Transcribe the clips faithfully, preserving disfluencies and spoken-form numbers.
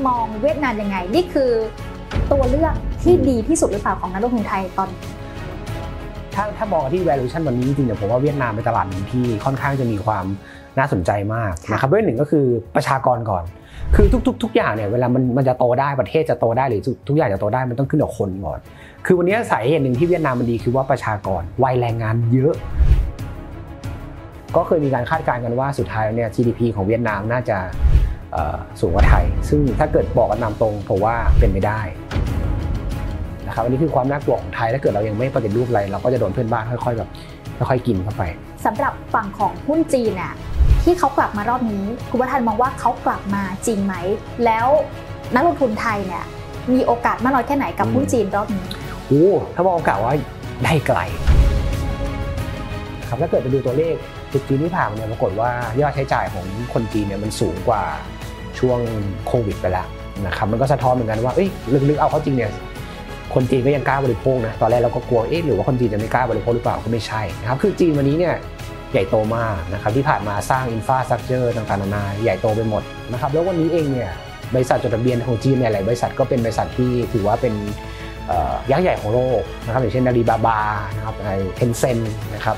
มองเวียดนามยังไงนี่คือตัวเลือกที่ดีที่สุดหรือเปล่าของนักลงทุนไทยตอนนี้ถ้าถ้ามองที่ valuation วันนี้จริงๆเนี่ยผมว่าเวียดนามเป็นตลาดหนึ่งที่ค่อนข้างจะมีความน่าสนใจมากนะครับเรื่องหนึ่งก็คือประชากรก่อนคือทุกๆทุกอย่างเนี่ยเวลามันมันจะโตได้ประเทศจะโตได้หรือทุกอย่างจะโตได้มันต้องขึ้นกับคนก่อนคือวันนี้สาเหตุหนึ่งที่เวียดนามมันดีคือว่าประชากรวัยแรงงานเยอะก็เคยมีการคาดการณ์กันว่าสุดท้ายเนี่ย จี ดี พี ของเวียดนามน่าจะสูงกว่าไทยซึ่งถ้าเกิดบอกกันตามตรงผมว่าเป็นไม่ได้นะครับอันนี้คือความน่ากลัวของไทยถ้าเกิดเรายังไม่ปฏิรูปอะไรเราก็จะโดนเพื่อนบ้านค่อยๆแบบค่อยๆกินเข้าไปสำหรับฝั่งของหุ้นจีนน่ะที่เขากลับมารอบนี้คุณวัฒน์มองว่าเขากลับมาจริงไหมแล้วนักลงทุนไทยเนี่ยมีโอกาสมากน้อยแค่ไหนกับหุ้นจีนรอบนี้โอ้ถ้ามองโอกาสว่าได้ไกลครับถ้าเกิดไปดูตัวเลขจุดจีนที่ผ่านมาเนี่ยปรากฏว่ายอดใช้จ่ายของคนจีนเนี่ยมันสูงกว่าช่วงโควิดไปแล้วนะครับมันก็สะท้อนเหมือนกันว่าเอ้ยลึกๆเอาเข้าจริงเนี่ยคนจีนก็ยังกล้าบริโภคนะตอนแรกเราก็กลัวเอ๊ะหรือว่าคนจีนจะไม่กล้าบริโภคหรือเปล่าก็ไม่ใช่นะครับคือจีนวันนี้เนี่ยใหญ่โตมากนะครับที่ผ่านมาสร้างอินฟราสตรัคเจอร์ต่างๆนานาใหญ่โตไปหมดนะครับแล้ววันนี้เองเนี่ยบริษัทจดทะเบียนของจีนเนี่ยหลายบริษัทก็เป็นบริษัทที่ถือว่าเป็นยักษ์ใหญ่ของโลกนะครับอย่างเช่นอาลีบาบานะครับไอเทนเซ็นนะครับ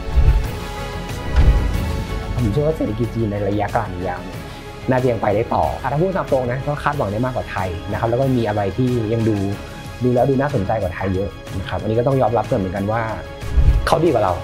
ผมเชื่อว่าเศรษฐกิจจีนในระยะกลางยาวน่าจะยังไปได้ต่อถ้าพูดตามตรงนะก็คาดหวังได้มากกว่าไทยนะครับแล้วก็มีอะไรที่ยังดูดูแล้วดูน่าสนใจกว่าไทยเยอะนะครับอันนี้ก็ต้องยอมรับเหมือนกันว่าเขาดีกว่าเรา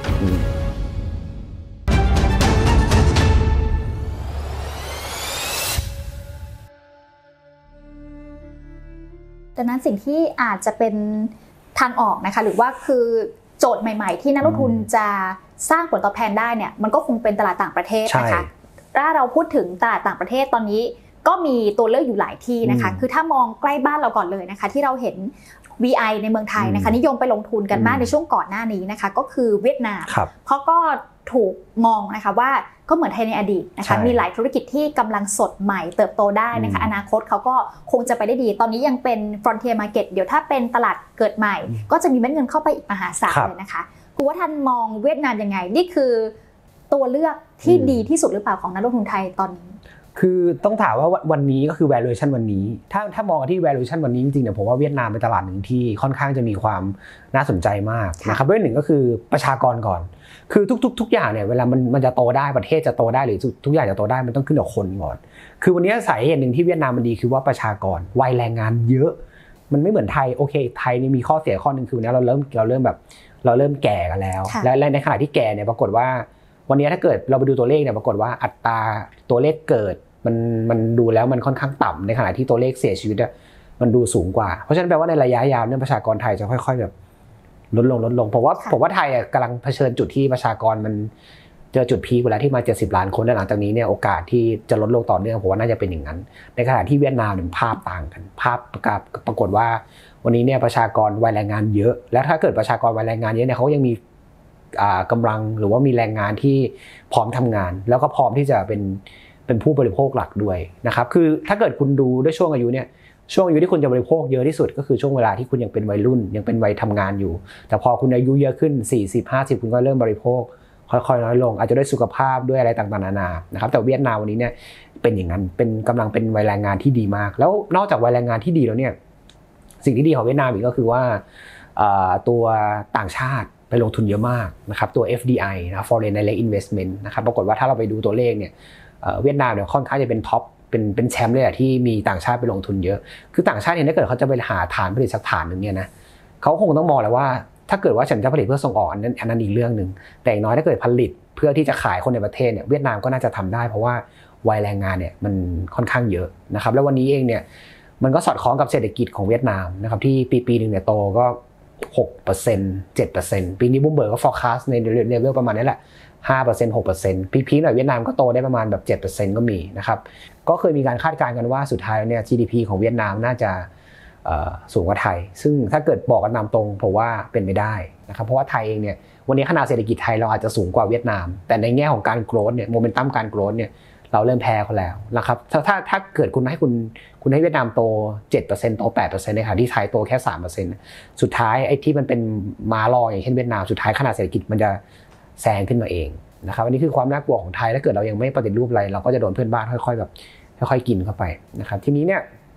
ดังนั้นสิ่งที่อาจจะเป็นทางออกนะคะหรือว่าคือโจทย์ใหม่ๆที่นักลงทุนจะสร้างผลตอบแทนได้เนี่ยมันก็คงเป็นตลาดต่างประเทศนะคะถ้าเราพูดถึงตลาดต่างประเทศตอนนี้ก็มีตัวเลือกอยู่หลายที่นะคะคือถ้ามองใกล้บ้านเราก่อนเลยนะคะที่เราเห็น วี ไอ ในเมืองไทยนะคะนิยมไปลงทุนกันมากในช่วงก่อนหน้านี้นะคะก็คือเวียดนามเพราะก็ถูกมองนะคะว่าก็เหมือนไทยในอดีตนะคะมีหลายธุรกิจที่กำลังสดใหม่เติบโตได้นะคะอนาคตเขาก็คงจะไปได้ดีตอนนี้ยังเป็น frontier market เดี๋ยวถ้าเป็นตลาดเกิดใหม่ก็จะมีเม็ดเงินเข้าไปอีกมหาศาลเลยนะคะคุณว่าท่านมองเวียดนามยังไงนี่คือตัวเลือกที่ดีที่สุดหรือเปล่าของนักลงทุนไทยตอนนี้คือต้องถามว่าวันนี้ก็คือ valuation วันนี้ถ้าถ้ามองที่ valuation วันนี้จริงๆเนี่ยผมว่าเวียดนามเป็นตลาดหนึ่งที่ค่อนข้างจะมีความน่าสนใจมากนะครับเรื่องหนึ่งก็คือประชากรก่อนคือทุกๆทุกอย่างเนี่ยเวลามันมันจะโตได้ประเทศจะโตได้หรือทุกอย่างจะโตได้มันต้องขึ้นกับคนก่อนคือวันนี้สาเหตุหนึ่งที่เวียดนามมันดีคือว่าประชากรวัยแรงงานเยอะมันไม่เหมือนไทยโอเคไทยนี่มีข้อเสียข้อนึงคือวันนี้เราเริ่มเราเริ่มแบบเราเริ่มแก่กันแล้วและในขณะที่แก่เนี่ยปรากฏว่าวันนี้ถ้าเกิดเราไปดูตัวเลขเนี่ยปรากฏว่าอัตราตัวเลขเกิดมันมันดูแล้วมันค่อนข้างต่ำในขณะที่ตัวเลขเสียชีวิตมันดูสูงกว่าเพราะฉะนั้นแปลว่าในระยะยาวเนี่ยประชากรไทยจะค่อยๆแบบลดลงลดลงผมว่าผมว่าไทยกำลังเผชิญจุดที่ประชากรมันเจอจุดพีคเวลาที่มาเจ็ดสิบล้านคนและหลังจากนี้เนี่ยโอกาสที่จะลดลงต่อเนื่องผมว่าน่าจะเป็นอย่างนั้นในขณะที่เวียดนามเนี่ยภาพต่างกันภาพประกาศปรากฏว่าวันนี้เนี่ยประชากรวัยแรงงานเยอะแล้วถ้าเกิดประชากรวัยแรงงานเยอะเนี่ยเขายังมีกำลังหรือว่ามีแรงงานที่พร้อมทำงานแล้วก็พร้อมที่จะเป็นเป็นผู้บริโภคหลักด้วยนะครับคือถ้าเกิดคุณดูด้วยช่วงอายุเนี่ยช่วงอายุที่คุณจะบริโภคเยอะที่สุดก็คือช่วงเวลาที่คุณยังเป็นวัยรุ่นยังเป็นวัยทำงานอยู่แต่พอคุณอายุเยอะขึ้นสี่สิบ ห้าสิบคุณก็เริ่มบริโภคค่อยๆน้อยลงอาจจะด้วยสุขภาพด้วยอะไรต่างๆนานานะครับแต่เวียดนามวันนี้เนี่ยเป็นอย่างนั้นเป็นกำลังเป็นวัยแรงงานที่ดีมากแล้วนอกจากวัยแรงงานที่ดีแล้วเนี่ยสิ่งที่ดีของเวียดนามอีกก็คือว่าตัวต่างชาติไปลงทุนเยอะมากนะครับตัว เอฟ ดี ไอ นะ Foreign Direct Investment นะครับปรากฏว่าถ้าเราไปดูตัวเลขเนี่ยเวียดนามเนี่ยค่อนข้างจะเป็นท็อปเป็นเป็นแชมป์เลยอะที่มีต่างชาติไปลงทุนเยอะคือต่างชาติเนี่ยถ้าเกิดเขาจะไปหาฐานผลิตสักฐานนึงเนี่ยนะเขาคงต้องมองแล้วว่าถ้าเกิดว่าฉันจะผลิตเพื่อส่งออกอันนั้นอันนั้นอีกเรื่องนึงแต่อย่างน้อยถ้าเกิดผลิตเพื่อที่จะขายคนในประเทศเนี่ยเวียดนามก็น่าจะทำได้เพราะว่าวัยแรงงานเนี่ยมันค่อนข้างเยอะนะครับแล้ววันนี้เองเนี่ยมันก็สอดคล้องกับเศรษฐกิจของเวียดนามนะครับที่ปีปีนึงเนี่ยโตก็ หกเปอร์เซ็นต์ เจ็ดเปอร์เซ็นต์ ปีนี้บูมเบิร์กก็ forecast ในเลเวลประมาณนี้แหละ ห้าเปอร์เซ็นต์ หกเปอร์เซ็นต์ พีคๆหน่อยเวียดนามก็โตได้ประมาณแบบ เจ็ดเปอร์เซ็นต์ ก็มีนะครับก็เคยมีการคาดการณ์กันว่าสุดท้ายเนี่ย จี ดี พี ของเวียดนามน่าจะสูงกว่าไทยซึ่งถ้าเกิดบอกกันตามตรงผมว่าเป็นไม่ได้นะครับเพราะว่าไทยเองเนี่ยวันนี้ขนาดเศรษฐกิจไทยเราอาจจะสูงกว่าเวียดนามแต่ในแง่ของการโกรธเนี่ยโมเมนตัมการโกรธเนี่ยเราเริ่มแพ้เขาแล้วนะครับถ้าถ้าถ้าเกิดคุณให้คุณคุณให้เวียดนามโต เจ็ดเปอร์เซ็นต์ โต แปดเปอร์เซ็นต์ ในขณะที่ไทยโตแค่ สามเปอร์เซ็นต์ สุดท้ายไอ้ที่มันเป็นม้าลอยอย่างเช่นเวียดนามสุดท้ายขนาดเศรษฐกิจมันจะแซงขึ้นมาเองนะครับอันนี้คือความน่ากลัวของไทยถ้าเกิดเรายังไม่ปฏิรูปอะไรเราก็จะโดนเพื่อนบ้านค่อยๆแบบค่อยๆกินเข้าไปนะครับทีนี้เนี่ย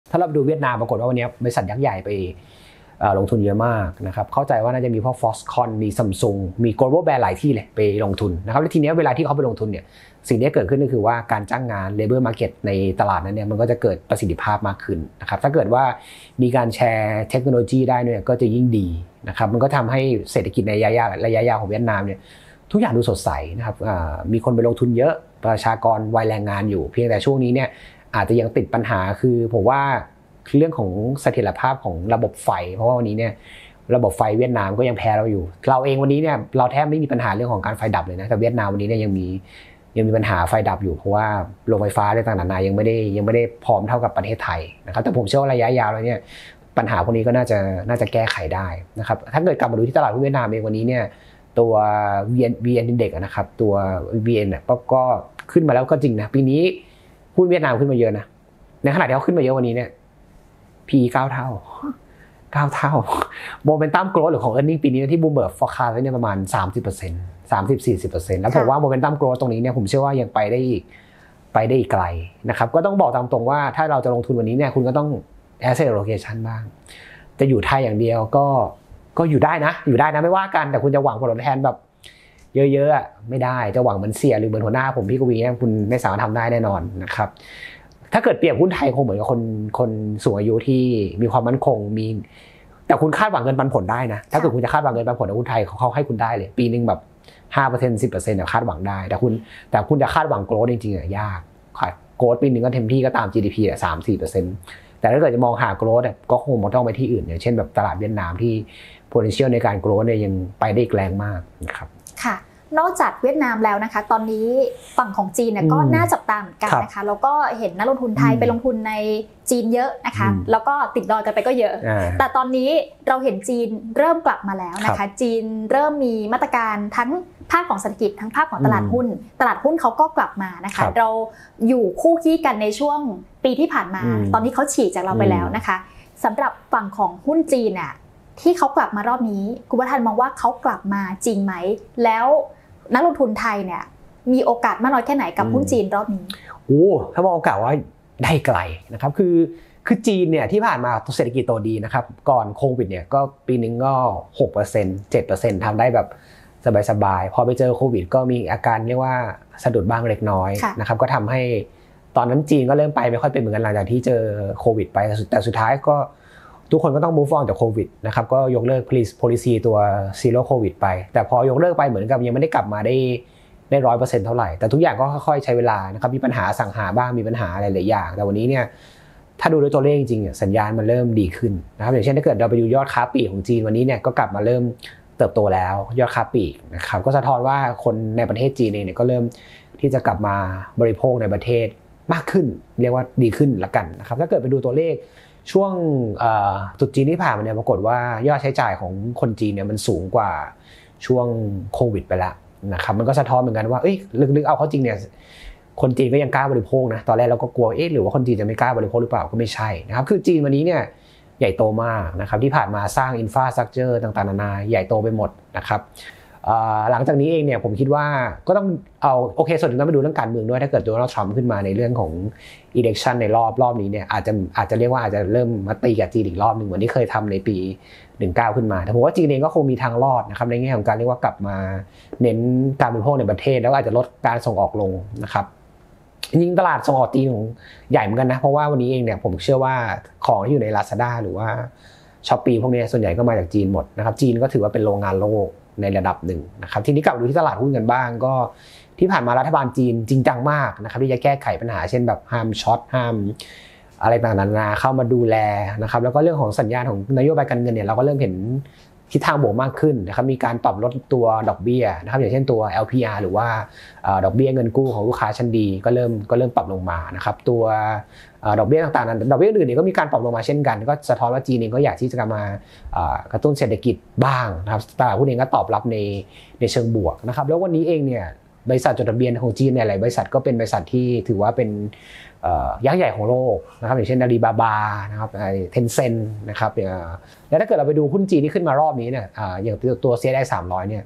ถ้าเราดูเวียดนามปรากฏว่าวันนี้บริษัทยักษ์ใหญ่ไปลงทุนเยอะมากนะครับเข้าใจว่าน่าจะมีพวก Foxconn มี Samsung มี Global Brand หลายที่เลยไปลงทุนนะครับแล้วทีนี้เวลาที่เขาไปลงทุนเนี่ยสิ่งที่เกิดขึ้นก็คือว่าการจ้างงาน labor market ในตลาดนั้นเนี่ยมันก็จะเกิดประสิทธิภาพมากขึ้นนะครับถ้าเกิดว่ามีการแชร์เทคโนโลยีได้เนี่ยก็จะยิ่งดีนะครับมันก็ทำให้เศรษฐกิจในระยะยาวระยะยาวของเวียดนามเนี่ยทุกอย่างดูสดใสนะครับมีคนไปลงทุนเยอะประชากรวัยแรงงานอยู่เพียงแต่ช่วงนี้เนี่ยอาจจะยังติดปัญหาคือผมว่าเรื่องของเสถียรภาพของระบบไฟเพราะว่าวันนี้เนี่ยระบบไฟเวียดนามก็ยังแพ้เราอยู่เราเองวันนี้เนี่ยเราแทบไม่มีปัญหาเรื่องของการไฟดับเลยนะแต่เวียดนามวันนี้เนี่ยยังมียังมีปัญหาไฟดับอยู่เพราะว่าโรงไฟฟ้าอะไรต่างๆนานายังไม่ได้ยังไม่ได้พร้อมเท่ากับประเทศไทยนะครับแต่ผมเชื่อว่าระยะยาวแล้วเนี่ยปัญหาพวกนี้ก็น่าจะน่าจะแก้ไขได้นะครับถ้าเกิดกลับมาดูที่ตลาดหุ้นเวียดนามเองวันนี้เนี่ยตัว วี เอ็น วี เอ็น Index นะครับตัว วี เอ็น เนี่ยก็ขึ้นมาแล้วก็จริงนะปีนี้หุ้นเวียดนามขึ้นมาเยอะนะในขณะที่เขาขึ้นมาเยอะวันนี้เนี่ย พี อี เก้าเท่าเก้าเท่าโมเมนตัมโกรทหรือของ earning ปีนี้ที่บูมเบิร์ก forecast ไว้เนี่ยประมาณ สามสิบเปอร์เซ็นต์ สามสิบถึงสี่สิบเปอร์เซ็นต์ แล้วผมว่าโมเมนตัมโกรทตรงนี้เนี่ยผมเชื่อว่ายังไปได้อีกไปได้อีกไกลนะครับก็ต้องบอกตามตรงว่าถ้าเราจะลงทุนวันนี้เนี่ยคุณก็ต้อง asset allocation บ้างจะอยู่ไทยอย่างเดียวก็ก็อยู่ได้นะอยู่ได้นะไม่ว่ากันแต่คุณจะหวังผลตอบแทนแบบเยอะๆไม่ได้จะหวังเหมือนเสียหรือเหมือนหัวหน้าผมพี่กวีเนี่ยคุณไม่สามารถทำได้แน่นอนนะครับถ้าเกิดเปรียบหุ้นไทยคงเหมือนกับคนคนสูงอายุที่มีความมั่นคงมีแต่คุณคาดหวังเงินปันผลได้นะถ้าเกิดคุณจะคาดหวังเงินปันผลในหุ้นไทยเขาให้คุณได้เลยปีนึงแบบ ห้าเปอร์เซ็นต์ สิบเปอร์เซ็นต์ เนี่ยคาดหวังได้แต่คุณแต่คุณจะคาดหวังโกรทจริงๆอ่ะยากโกรทปีนึงก็เต็มที่ก็ตาม จี ดี พี อ่ะ สามถึงสี่เปอร์เซ็นต์ แต่ถ้าเกิดจะมองหาโกรทเนี่ยก็คงต้องไปที่อื่นอย่างเช่นแบบตลาดเวียดนามที่ potential ในการโกรทเนี่ยยังไปได้แรงมากนะครับค่ะนอกจากเวียดนามแล้วนะคะตอนนี้ฝั่งของจีนเนี่ยก็น่าจับตาเหมือนกันนะคะแล้วก็เห็นนักลงทุนไทยไปลงทุนในจีนเยอะนะคะแล้วก็ติดดอยกันไปก็เยอะแต่ตอนนี้เราเห็นจีนเริ่มกลับมาแล้วนะคะจีนเริ่มมีมาตรการทั้งภาคของเศรษฐกิจทั้งภาคของตลาดหุ้นตลาดหุ้นเขาก็กลับมานะคะเราอยู่คู่ขี้กันในช่วงปีที่ผ่านมาตอนนี้เขาฉีกจากเราไปแล้วนะคะสำหรับฝั่งของหุ้นจีนน่ะที่เขากลับมารอบนี้คุณประธานมองว่าเขากลับมาจริงไหมแล้วนักลงทุนไทยเนี่ยมีโอกาสมากน้อยแค่ไหนกับหุ้นจีนรอบนี้โอ้ถ้ามองโอกาสว่าได้ไกลนะครับคือคือจีนเนี่ยที่ผ่านมาเศรษฐกิจโตดีนะครับก่อนโควิดเนี่ยก็ปีนึงก็ หกเปอร์เซ็นต์ เจ็ดเปอร์เซ็นต์ ทำได้แบบสบายๆพอไปเจอโควิดก็มีอาการเรียกว่าสะดุดบ้างเล็กน้อยนะครับก็ทำให้ตอนนั้นจีนก็เริ่มไปไม่ค่อยเป็นเหมือนกันหลังจากที่เจอโควิดไปแต่สุดท้ายก็ทุกคนก็ต้อง move on จากโควิดนะครับก็ยกเลิก policy ตัว zero covid ไปแต่พอยกเลิกไปเหมือนกับยังไม่ได้กลับมาได้ได้ ร้อยเปอร์เซ็นต์ เท่าไหร่แต่ทุกอย่างก็ค่อยๆใช้เวลานะครับมีปัญหาสั่งหาบ้างมีปัญหาอะไรหลายอย่างแต่วันนี้เนี่ยถ้าดูด้วยตัวเลขจริงๆสัญญาณมันเริ่มดีขึ้นนะครับอย่างเช่นถ้าเกิดเราไปดูยอดค้าปลีกของจีนวันนี้เนี่ยก็กลับมาเริ่มเติบโตแล้วยอดค้าปลีกนะครับก็สะท้อนว่าคนในประเทศจีนเองเนี่ยก็เริ่มที่จะกลับมาบริโภคในประเทศมากขึ้นเรียกว่าดีขึ้นละกันนะครับถ้าเกิดไปดูตัวเลขช่วงตรุษจีนที่ผ่านมาเนี่ยปรากฏว่ายอดใช้จ่ายของคนจีนเนี่ยมันสูงกว่าช่วงโควิดไปแล้วนะครับมันก็สะท้อนเหมือนกันว่าเอ้ยลึกๆเอาเข้าจริงเนี่ยคนจีนก็ยังกล้าบริโภคนะตอนแรกเราก็กลัวเอ๊ะหรือว่าคนจีนจะไม่กล้าบริโภคหรือเปล่าก็ไม่ใช่นะครับคือจีนวันนี้เนี่ยใหญ่โตมากนะครับที่ผ่านมาสร้างอินฟราสตรัคเจอร์ต่างๆนานาใหญ่โตไปหมดนะครับหลังจากนี้เองเนี่ยผมคิดว่าก็ต้องเอาโอเคส่วนหนึ่งต้องไปดูเรื่องการเมืองด้วยถ้าเกิดโดนัลด์ทรัมป์ขึ้นมาในเรื่องของ election ในรอบรอบนี้เนี่ยอาจจะอาจจะเรียกว่าอาจจะเริ่มมาตีกับจีนอีกรอบนึงเหมือนที่เคยทำในปีสิบเก้าขึ้นมาแต่ผมว่าจีนเองก็คงมีทางรอดนะครับในแง่ของการเรียกว่ากลับมาเน้นการบริโภคในประเทศแล้วอาจจะลดการส่งออกลงนะครับจริงๆตลาดส่งออกจีนของใหญ่เหมือนกันนะเพราะว่าวันนี้เองเนี่ยผมเชื่อว่าของที่อยู่ใน Lazada หรือว่า Shopee พวกนี้ส่วนใหญ่ก็มาจากจีนหมดนะครับจีนก็ถือว่าเป็นโรงงานโลกในระดับหนึ่งนะครับทีนี้กลับมาดูที่ตลาดหุ้นกันบ้างก็ที่ผ่านมารัฐบาลจีนจริงจังมากนะครับที่จะแก้ไขปัญหาเช่นแบบห้ามช็อตห้ามอะไรต่างๆนานาเข้ามาดูแลนะครับแล้วก็เรื่องของสัญญาณของนโยบายการเงินเนี่ยเราก็เริ่มเห็นทิศทางบวกมากขึ้นนะครับมีการปรับลดตัวดอกเบี้ยนะครับอย่างเช่นตัว แอล พี อาร์ หรือว่าดอกเบี้ยเงินกู้ของลูกค้าชั้นดีก็เริ่มก็เริ่มปรับลงมานะครับตัวดอกเบี้ยต่างๆนั้นดอกเบี้ยอื่นเนี่ยก็มีการปรับลงมาเช่นกันก็สะท้อนว่าจีนเองก็อยากที่จะมากระตุ้นเศรษฐกิจบ้างนะครับตลาดหุ้นเองก็ตอบรับในในเชิงบวกนะครับแล้ววันนี้เองเนี่ยบริษัทจดทะเบียนของจีนเนี่ยหลายบริษัทก็เป็นบริษัทที่ถือว่าเป็นยักษ์ใหญ่ของโลกนะครับอย่างเช่นอาลีบาบานะครับเทนเซ็นนะครับแล้วถ้าเกิดเราไปดูหุ้นจีนที่ขึ้นมารอบนี้เนี่ยอย่างตัว ซี เอส ไอ สามร้อยเนี่ย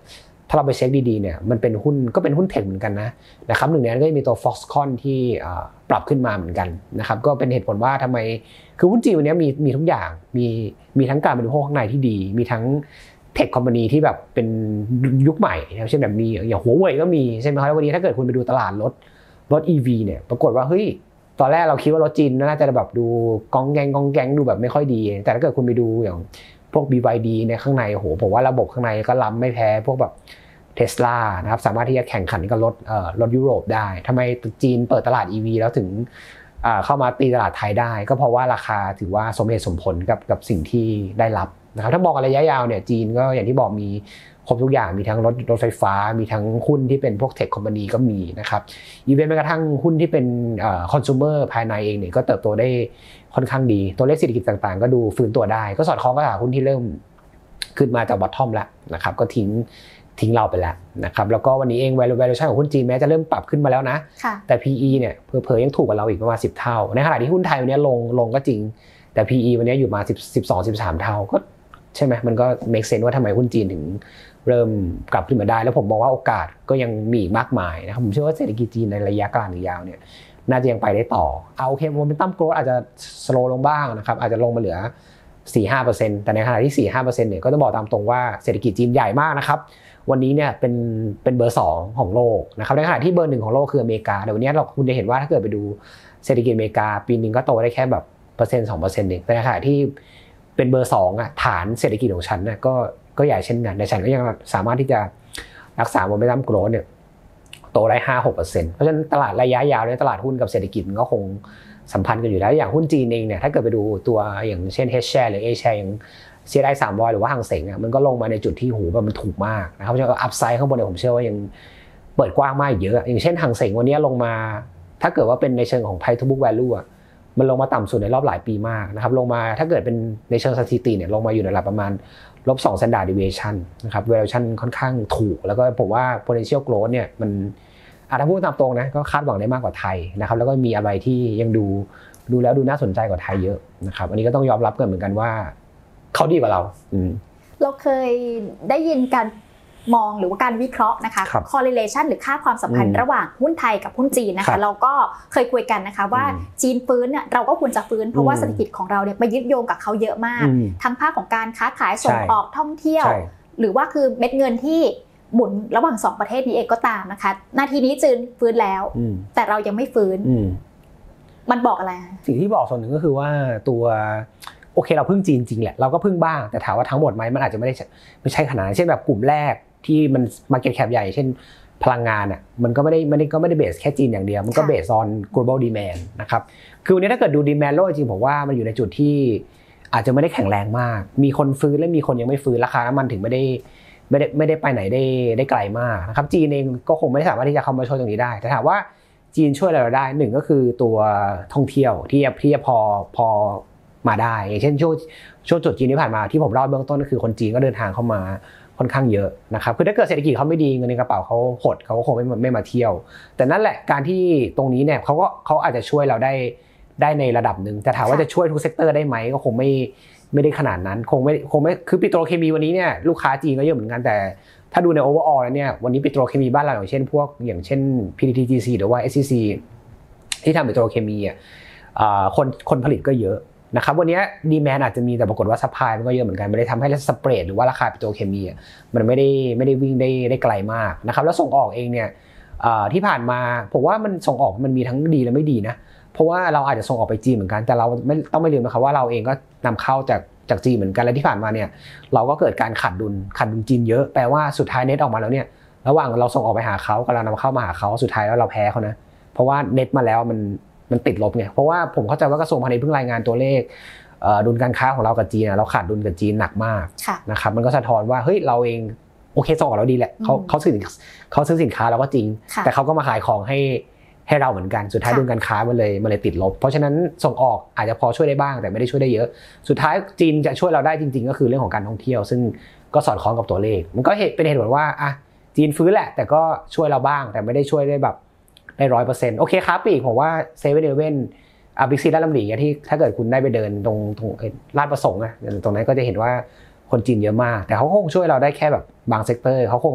ถ้าเราไปเช็คดีๆเนี่ยมันเป็นหุ้นก็เป็นหุ้นเทคเหมือนกันนะนะครับหนึ่งในนั้นก็มีตัว Foxconn ที่ปรับขึ้นมาเหมือนกันนะครับก็เป็นเหตุผลว่าทำไมคือหุ้นจีนวันนี้มีมีทุกอย่างมีมีทั้งการบริโภคข้างในที่ดีมีทั้งเทคคอมพานีที่แบบเป็นยุคใหม่เช่นแบบมีอย่างหัวเว่ยก็มีใช่ไหมครับวันนี้ถ้าเกิดคุณไปดูตลาดรถรถ อี วี เนี่ยปรากฏว่าเฮ้ยตอนแรกเราคิดว่ารถจีนน่าจะแบบดูกองแกงกองแกงดูแบบไม่ค่อยดีแต่ถ้าเกิดคุณไปดูอย่างพวก บี วาย ดี ในข้างในโอ้โหผมว่าระบบข้างในก็ล้ำไม่แพ้พวกแบบ Tesla นะครับสามารถที่จะแข่งขันกับรถเอ่อรถยุโรปได้ทำไมจีนเปิดตลาด อี วี แล้วถึงเข้ามาตีตลาดไทยได้ก็เพราะว่าราคาถือว่าสมเหตุสมผลกับกับสิ่งที่ได้รับนะครับถ้ามองระยะยาวเนี่ยจีนก็อย่างที่บอกมีครบทุกอย่างมีทั้งรถรถไฟฟ้ามีทั้งหุ้นที่เป็นพวกเทคคอมพานีก็มีนะครับอีเวนต์แม้กระทั่งหุ้นที่เป็นเอ่อคอน sumer ภายในเองเนี่ยก็เติบโตได้ค่อนข้างดีตัวเลขเศรษฐกิจต่างๆก็ดูฟื้นตัวได้ก็สอดคล้องกับตลาดหุ้นที่เริ่มขึ้นมาจากบอททอมแล้วนะครับก็ทิ้งทิ้งเราไปแล้วนะครับแล้วก็วันนี้เอง valuation ของหุ้นจีนแม้จะเริ่มปรับขึ้นมาแล้วนะแต่ พี อี เนี่ยเผลอๆยังถูกกว่าเราอีกประมาณสิบเท่าในขณะที่หุ้นไทยวันนี้ลงลงก็จริงแต่ พี อี วันนี้อยู่มาสิบ สิบสอง สิบสามเท่าก็ใช่ไหมมันก็ make sense ว่าทำไมหุ้นจีนถึงเริ่มกลับขึ้นมาได้แล้วผมมองว่าโอกาสก็ยังมีอีกมากมายนะครับผมเชื่อว่าเศรษฐกิจจีนในระยะกลางหรือยาวเนี่ยน่าจะยังไปได้ต่อเอาโอเคโมเมนตัมโกรทอาจจะสโลว์ลงบ้างนะครับอาจจะลงมาเหลือ สี่ถึงห้าเปอร์เซ็นต์ แต่ในขณะที่ สี่ถึงห้าเปอร์เซ็นต์ เนี่ยก็ต้องบอกตามตรงว่าเศรษฐกิจจีนใหญ่มากนะครับวันนี้เนี่ยเป็นเป็นเบอร์สองของโลกนะครับในขณะที่เบอร์หนึ่งของโลกคืออเมริกาแต่วันนี้เราคุณจะเห็นว่าถ้าเกิดไปดูเศรษฐกิจอเมริกาปีนึงก็โตได้แค่แบบเปอร์เซ็นต์ สองเปอร์เซ็นต์ เองแต่ในขณะที่เป็นเบอร์สองอ่ะฐานเศรษฐกิจของฉันน่ะก็ก็ใหญ่เช่นกันแต่ฉันก็ยังสามารถที่จะรักษาโมเมนตัมโกรทเนี่ยโตได้ ห้าถึงหกเปอร์เซ็นต์ เพราะฉะนั้นตลาดระยะยาวในตลาดหุ้นกับเศรษฐกิจมันก็คงสัมพันธ์กันอยู่แล้วอย่างหุ้นจีนเองเนี่ยถ้าเกิดไปดูตัวอย่างเช่น H share หรือ A share อย่าง ซี เอส ไอ สามร้อยหรือว่าหางเส็งอ่ะมันก็ลงมาในจุดที่หูแบบมันถูกมากนะครับเพราะฉะนั้นอัพไซด์ข้างบนเนี่ยผมเชื่อว่ายังเปิดกว้างมากเยอะอย่างเช่นหางเส็งวันนี้ลงมาถ้าเกิดว่าเป็นในเชิงของ price to book value อ่ะมันลงมาต่ำสุดในรอบหลายปีมากนะครับลงมาถ้าเกิดเป็นในเชิงสถิติเนี่ยลงมาอยู่ในระดับประมาณลบสอง standard deviation นะครับ valuation ค่อนข้างถูกแล้วก็ผมว่า potential growth เนี่ยมันอาจจะพูดตามตรงนะก็คาดหวังได้มากกว่าไทยนะครับแล้วก็มีอะไรที่ยังดูดูแล้วดูน่าสนใจกว่าไทยเยอะนะครับอันนี้ก็ต้องยอมรับกันเหมือนกันว่าเขาดีกว่าเราเราเคยได้ยินการมองหรือว่าการวิเคราะห์นะคะ correlation หรือค่าความสัมพันธ์ระหว่างหุ้นไทยกับหุ้นจีนนะคะเราก็เคยคุยกันนะคะว่าจีนฟื้นเนี่ยเราก็ควรจะฟื้นเพราะว่าเศรษฐกิจของเราเนี่ยไปยึดโยงกับเขาเยอะมากทั้งภาคของการค้าขายส่งออกท่องเที่ยวหรือว่าคือเม็ดเงินที่หมุนระหว่างสองประเทศนี้เองก็ตามนะคะนาทีนี้จีนฟื้นแล้วแต่เรายังไม่ฟื้นมันบอกอะไรสิ่งที่บอกส่วนหนึ่งก็คือว่าตัวโอเคเราพึ่งจีนจริงแหละเราก็พึ่งบ้างแต่ถามว่าทั้งหมดไหมมันอาจจะไม่ได้ไม่ใช่ขนาดนั้นเช่นแบบกลุ่มแรกที่มัน market cap ใหญ่เช่นพลังงานอ่ะมันก็ไม่ได้ไม่ได้ก็ไม่ได้เบสแค่จีนอย่างเดียวมันก็เบส on global demand นะครับคือวันนี้ถ้าเกิดดู demand โลกจริงผมว่ามันอยู่ในจุดที่อาจจะไม่ได้แข็งแรงมากมีคนฟื้นและมีคนยังไม่ฟื้นราคาน้ำมันถึงไม่ได้ไม่ได้ไม่ได้ไปไหนได้ได้ไกลมากนะครับจีนเองก็คงไม่สามารถที่จะเข้ามาช่วยตรงนี้ได้แต่ถามว่าจีนช่วยเราได้หนึ่งก็คือตัวท่องเที่ยวที่ที่พอพอมาได้อย่างเช่นช่วงช่วงจุดจีนที่ผ่านมาที่ผมเล่าเบื้องต้นก็คือคนจีนก็เดินทางเข้ามาค่อนข้างเยอะนะครับคือถ้าเกิดเศรษฐกิจเขาไม่ดีเงินในกระเป๋าเขาหดเขาก็คงไม่ไม่มาเที่ยวแต่นั่นแหละการที่ตรงนี้เนี่ยเขาก็เขาอาจจะช่วยเราได้ได้ในระดับนึงแต่ถามว่าจะช่วยทุกเซกเตอร์ได้ไหมก็คงไม่ไม่ได้ขนาดนั้นคงไม่คงไม่คือปิโตรเคมีวันนี้เนี่ยลูกค้าจีนก็เยอะเหมือนกันแต่ถ้าดูในโอเวอร์ออลแล้วเนี่ยวันนี้ปิโตรเคมีบ้านเราอย่างเช่นพวกอย่างเช่น พี ที ที จี ซี หรือว่า เอส ซี ซี ที่ทำปิโตรเคมีอ่ะคนคนผลิตก็เยอะนะครับวันนี้ดีแมนอาจจะมีแต่ปรากฏว่าซัพพลายมันก็เยอะเหมือนกันไม่ได้ทำให้สเปรดหรือว่าราคาปิโตรเคมีมันไม่ได้ไม่ได้วิ่งได้ได้ไกลมากนะครับแล้วส่งออกเองเนี่ยที่ผ่านมาผมว่ามันส่งออกมันมีทั้งดีและไม่ดีนะเพราะว่าเราอาจจะส่งออกไปจีนเหมือนกันแต่เราไม่ต้องไม่ลืมนะครับว่าเราเองก็นำเข้าจากจากจีนเหมือนกันและที่ผ่านมาเนี่ยเราก็เกิดการขาดดุลขาดดุลจีนเยอะแปลว่าสุดท้ายเน็ตออกมาแล้วเนี่ยระหว่างเราส่งออกไปหาเขากับเรานำเข้ามาหาเขาสุดท้ายแล้วเราแพ้เขานะเพราะว่าเน็ตมาแล้วมันมันติดลบไงเพราะว่าผมเข้าใจว่ากระทรวงพาณิชย์เพิ่งรายงานตัวเลขดุลการค้าของเรากับจีนเราขาดดุลกับจีนหนักมากนะครับมันก็สะท้อนว่าเฮ้ยเราเองโอเคส่งออกเราดีแหละเขาเขาซื้อเขาซื้อสินค้าเราก็จริงแต่เขาก็มาขายของให้ให้เราเหมือนกันสุดท้ายดุลการค้ามันเลยมันเลยติดลบเพราะฉะนั้นส่งออกอาจจะพอช่วยได้บ้างแต่ไม่ได้ช่วยได้เยอะสุดท้ายจีนจะช่วยเราได้จริงๆก็คือเรื่องของการท่องเที่ยวซึ่งก็สอดคล้องกับตัวเลขมันก็เป็นเหตุผลว่าอ่ะจีนฟื้นแหละแต่ก็ช่วยเราบ้างแต่ไม่ได้ช่วยได้แบบได้ร้อยเปอร์เซ็นต์โอเคครับปีกผมว่าเซเว่นอีเลฟเว่นอ่ะบิ๊กซีลาดลำหลีที่ถ้าเกิดคุณได้ไปเดินตรงตรงลาดประสงค์นะตรงนั้นก็จะเห็นว่าคนจีนเยอะมากแต่เขาคงช่วยเราได้แค่แบบบางเซกเตอร์เขาคง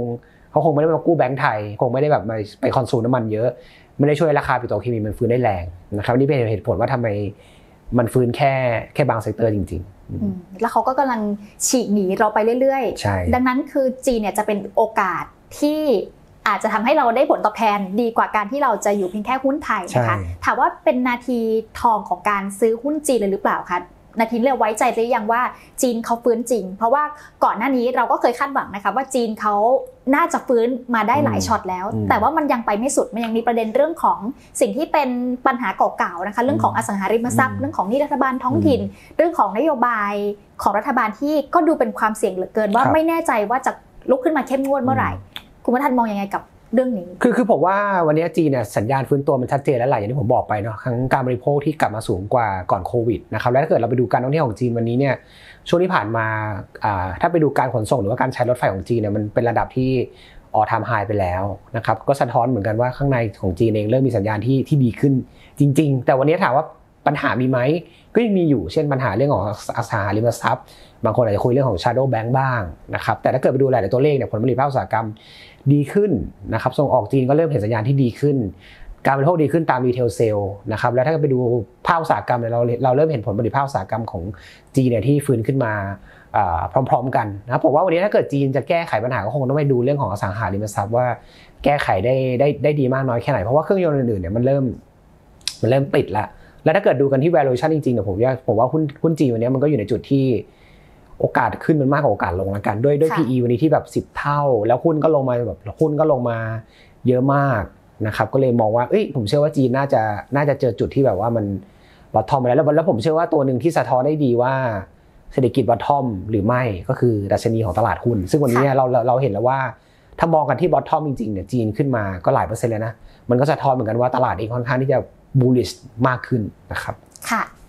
เขาคงไม่ได้มากู้แบงก์ไทยคงไม่ได้แบบไปคอนซูมน้ำมันเยอะไม่ได้ช่วยราคาปิโตรเคมีมันฟื้นได้แรงนะครับนี่เป็นเหตุผลว่าทำไมมันฟื้นแค่แค่บางเซกเตอร์จริงๆแล้วเขาก็กำลังฉีกหนีเราไปเรื่อยๆดังนั้นคือจีนเนี่ยจะเป็นโอกาสที่อาจจะทำให้เราได้ผลตอบแทนดีกว่าการที่เราจะอยู่เพียงแค่หุ้นไทยนะคะถามว่าเป็นนาทีทองของการซื้อหุ้นจีนเลยหรือเปล่าคะนาทีเราไว้ใจหรือยังว่าจีนเขาฟื้นจริงเพราะว่าก่อนหน้านี้เราก็เคยคาดหวังนะคะว่าจีนเขาน่าจะฟื้นมาได้หลายช็อตแล้วแต่ว่ามันยังไปไม่สุดมันยังมีประเด็นเรื่องของสิ่งที่เป็นปัญหาเก่าๆนะคะเรื่องของอสังหาริมทรัพย์เรื่องของหนี้รัฐบาลท้องถิ่นเรื่องของนโยบายของรัฐบาลที่ก็ดูเป็นความเสี่ยงเหลือเกินว่าไม่แน่ใจว่าจะลุกขึ้นมาเข้มงวดเมื่อไหร่คุณวัฒน์มองยังไงกับเรื่องนี้คือคือผมว่าวันนี้จีนเนี่ยสัญญาณฟื้นตัวมันชัดเจนแล้วหลายอย่างที่ผมบอกไปเนาะทั้งการบริโภคที่กลับมาสูงกว่าก่อนโควิดนะครับแล้วถ้าเกิดเราไปดูการท่องเที่ยวของจีนวันนี้เนี่ยช่วงที่ผ่านมาถ้าไปดูการขนส่งหรือว่าการใช้รถไฟของจีนเนี่ยมันเป็นระดับที่ออลไทม์ไฮไปแล้วนะครับก็สะท้อนเหมือนกันว่าข้างในของจีนเองเริ่มมีสัญญาณที่ที่ดีขึ้นจริงๆแต่วันนี้ถามว่าปัญหามีไหมก็ยังมีอยู่เช่นปัญหาเรื่องของอสังหาริมทรัพย์บางคนอาจจะคุยเรื่องของ shadow bank บ้างนะครับแต่ถ้าเกิดไปดูหลายๆตัวเลขเนี่ยผลผลิตภาคอุตสาหกรรมดีขึ้นนะครับส่งออกจีนก็เริ่มเห็นสัญญาณที่ดีขึ้นการบริโภคดีขึ้นตามรีเทลเซลล์นะครับแล้วถ้าไปดูภาคอุตสาหกรรมเนี่ยเราเราเริ่มเห็นผลผลิตภาคอุตสาหกรรมของจีนเนี่ยที่ฟื้นขึ้นมาพร้อมๆกันนะครับผมว่าวันนี้ถ้าเกิดจีนจะแก้ไขปัญหาก็คงต้องไปดูเรื่องของอสังหาริมทรัพย์ว่าแก้ไขได้ได้ได้ดีมากน้อยแค่ไหนเพราะว่าเครื่องยนต์อื่นๆเนี่ยมันเริ่มมันเริ่มติดละแล้วถ้าเกิดดูกันที่ valuation จริงๆเนี่ยผมว่าผมว่าหุ้นหุ้นจีนวันนี้มันก็อยู่ในจุดที่โอกาสขึ้นมันมากกว่าโอกาสลงละกันด้วยด้วย พี อี วันนี้ที่แบบสิบเท่าแล้วหุ้นก็ลงมาแบบหุ้นก็ลงมาเยอะมากนะครับก็เลยมองว่าเอ้ยผมเชื่อว่าจีนน่าจะน่าจะเจอจุดที่แบบว่ามันบอททอมไปแล้วแล้วผมเชื่อว่าตัวนึงที่สะท้อนได้ดีว่าเศรษฐกิจบอททอมหรือไม่ก็คือดัชนีของตลาดหุ้นซึ่งวันนี้เราเราเห็นแล้วว่าถ้ามองกันที่บอททอมจริงๆเนี่ยจีนขึ้นมาก็หลายเปอร์เซ็นต์เลยนะมันก็สะท้อนเหมือนกันว่าตลาดเองค่อนข้างที่จะ bullish มากขึ้นนะครับค่ะ